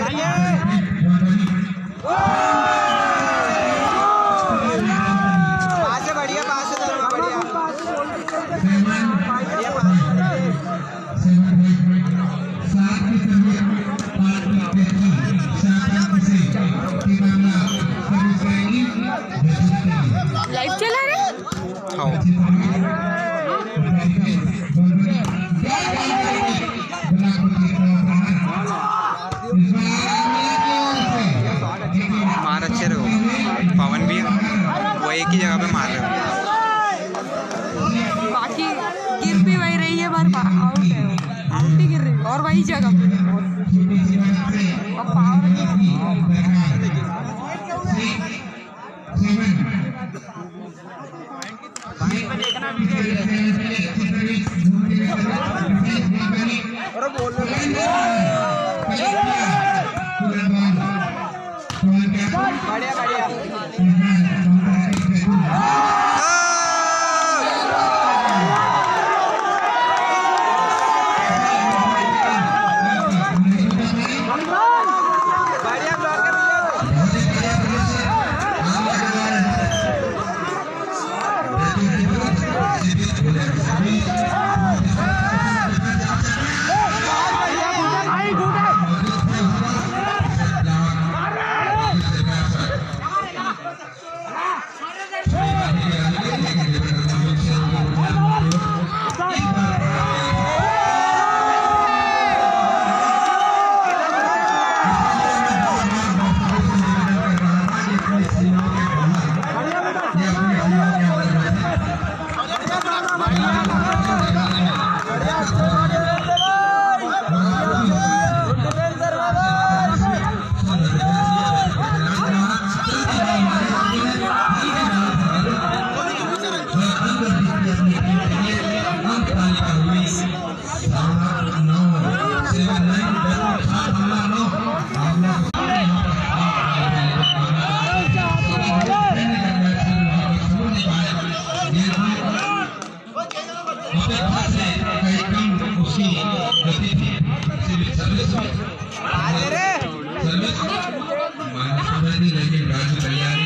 Live चला रहे मार अच्छे रहो। पवन भी वो एक ही जगह पे मार रहे हो, बाकी गिर भी वही रही है, बार आउट है, आउट ही गिर रही है और वही जगह पे और पावर सर्विस